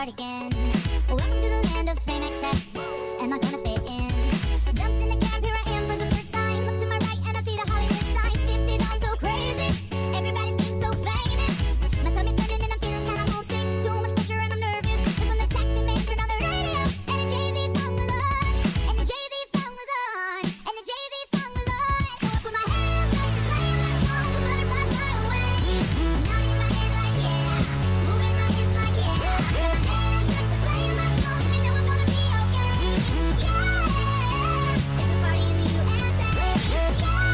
cardigan. Welcome to the land of fame excess. Am I gonna fit in? Jumped in the cab, here I am for the first time. Look to my right and I see the Hollywood sign. This is all so crazy. Everybody seems so famous. My tummy's turning and I'm feeling kinda homesick. Too much pressure and I'm nervous. That's when the taxi man turned on the radio and the Jay-Z song was on. And the Jay-Z song was on. And the Jay-Z song was on. So I put my hands up to play my song. The butterflies fly away. Nodding my head like yeah. Moving my hips like yeah. Put my hands up to play my song. I know I'm gonna be okay. Yeah. It's a party in the USA. Yeah.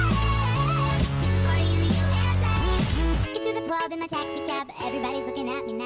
It's a party in the USA. Get to the club in my taxi cab. Everybody's looking at me